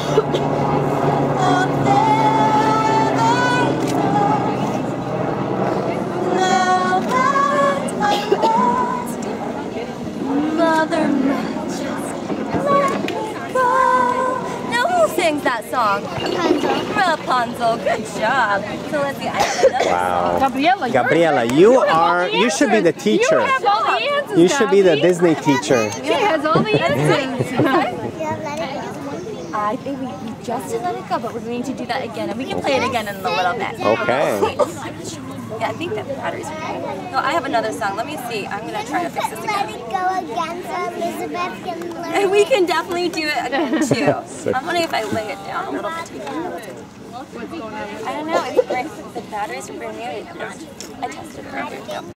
Sings that song? Rapunzel. Good job. So let's see. I have another song. Gabriela, you should be the teacher. You have all the answers. You should be the Disney teacher. She has all the answers. I think we just did Let It Go, but we're going to do that again, and we can play it again in a little bit. Okay. Yeah, I think that the batteries are okay. No, I have another song. Let me see. I'm going to try to fix this again. Let It Go again so Elizabeth can learn. And we can definitely do it again, too. I'm wondering if I lay it down a little bit. I don't know. It's great. The batteries are brand new. I tested it earlier, too.